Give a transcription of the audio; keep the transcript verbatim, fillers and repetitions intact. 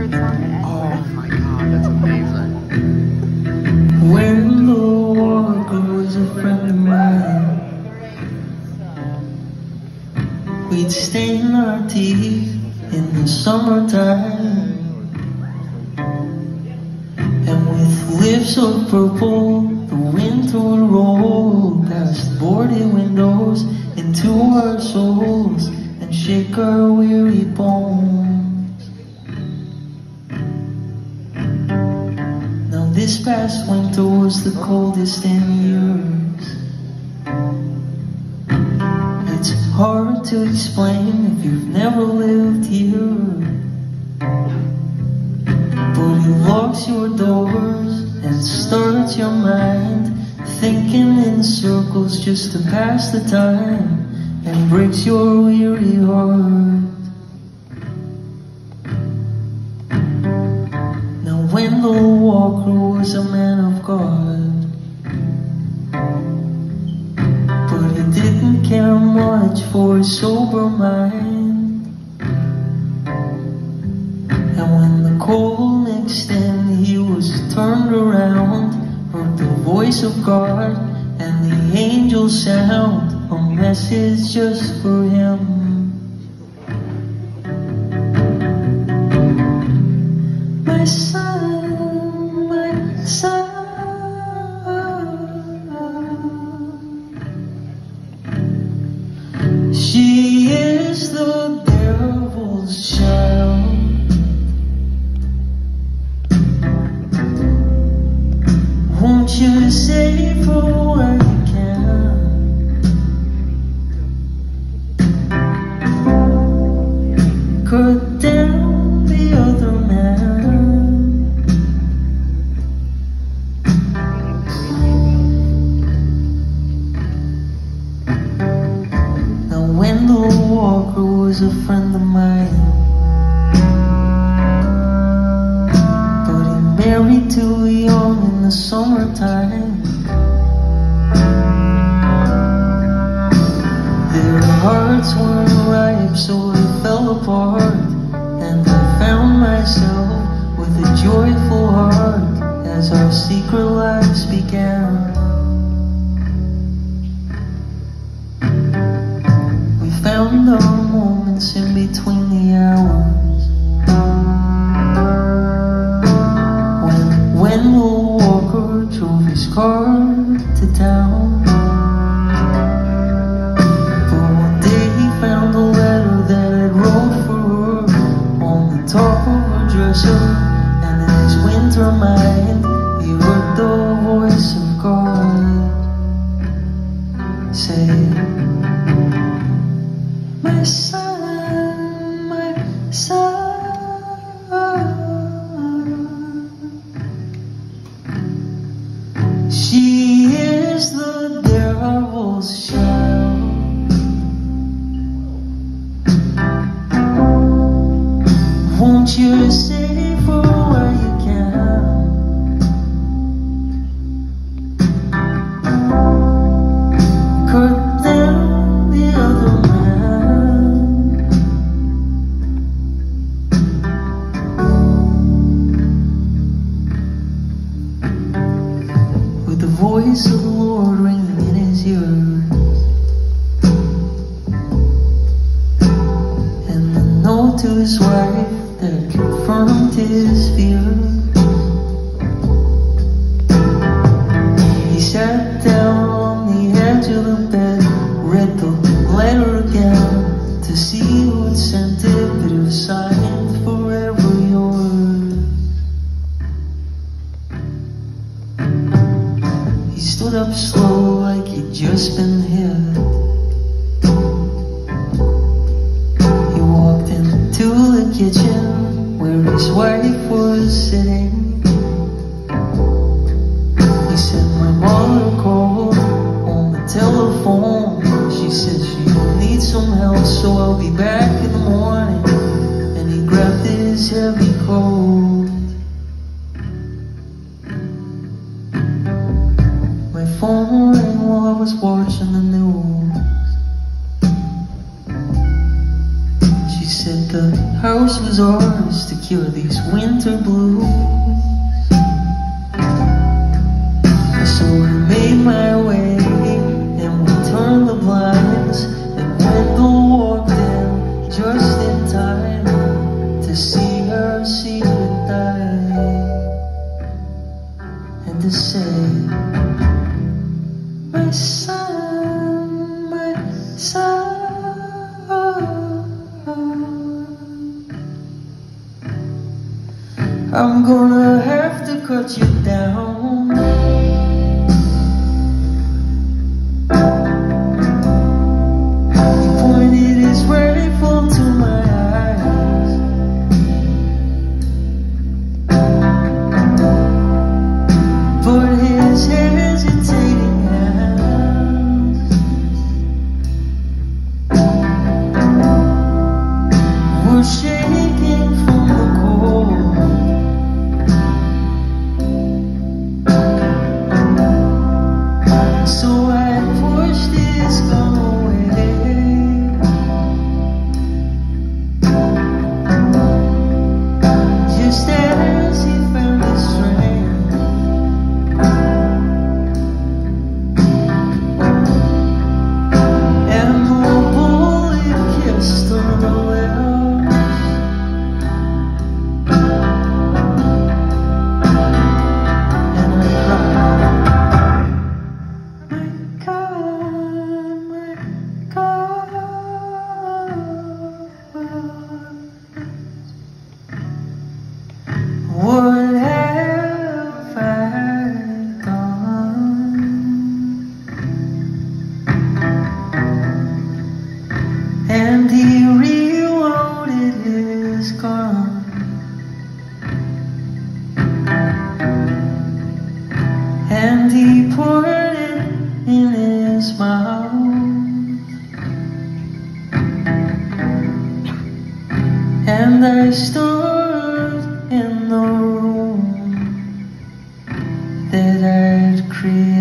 favorite song to end Oh with. my god, that's amazing. Wendell was a friend of mine. We'd stain our teeth in the summertime, and with lips of purple, the winter would roll past boarded windows into our souls and shake our weary bones. Now this past winter was the coldest in years. It's hard to explain if you've never lived here, but it locks your doors and starts your mind thinking in circles just to pass the time, and breaks your weary heart. Now Wendell Walker was a man of God, but he didn't care much for a sober mind. And when the cold mixed in, he was turned around, heard the voice of God and the angel sound, a message just for him. My son, my son, she is the devil's child. Won't you save her when you can? Cut down the other man. Now Wendell Walker was a friend of mine, but he married too young in the summertime. Their hearts weren't ripe, so they fell apart, and I found myself with a joyful heart as our secret lives began. We found our moments in between the hours, when Wendell Walker drove his car to town. But one day he found a letter that I wrote for her on the top of her dresser, and in his winter mind he heard the voice of God say, my son, my son, she is the devil's child. Won't you save her while you can? Cut down the other man. With the voice of the Lord ringing in his ears, and the note to his wife that confirmed his fears. He sat down on the edge of the bed, read the letter again to see who had sent it, but it was signed forever yours. He stood up slow like he'd just been hit. He walked into the kitchen where his wife was sitting. He said, my mother called on the telephone. She said she needs some help, so I'll be back in the morning. And he grabbed his heavy coat. My phone rang while I was watching the news. She said the house choice was ours to cure these winter blues. So I made my way, and we turned the blinds, and Wendell walked in just in time to see her see goodnight, and to say, my son, my son, I'm gonna have to cut you down. He pointed his rifle to my eyes, put his hesitating hands were shaking from the cold. So I pushed his gun away, just as he found his strength, and the bullet kissed on the lips, and I cried, my God, my God, what have I done? And he reloaded his gun, and he put it in his mouth, and I stood in the room that I'd created.